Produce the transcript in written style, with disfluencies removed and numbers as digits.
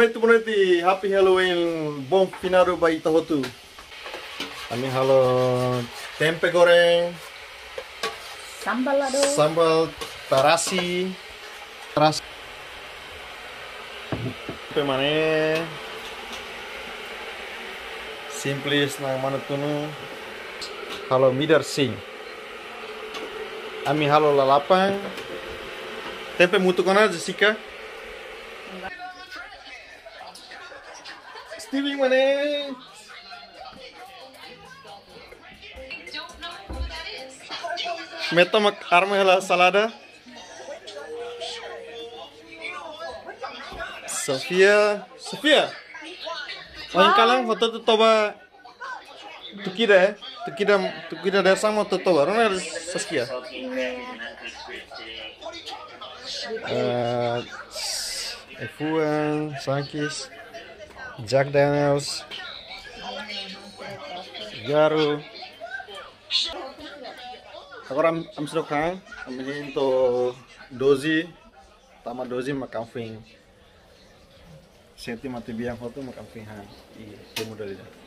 Bonito, happy Halloween, bom finado ba ito hotu. Kami halo tempe goreng, sambal terasi, tempe mana, simplis na mana tunu, halo midar sing, kami halo lalapang, tempe mutu kana Jessica. Stevie mana? Meta mak arma hela salada. Sofia. Orang kalang foto tu toba tukida desa mau tu toba. Orang ada Saskia. F1, Sankis, Jack Daniels, Garu. Agora am sedokang, am into dozi, tama dozi makam fing. Senti mati biang foto makam fing han. Iya, modalnya.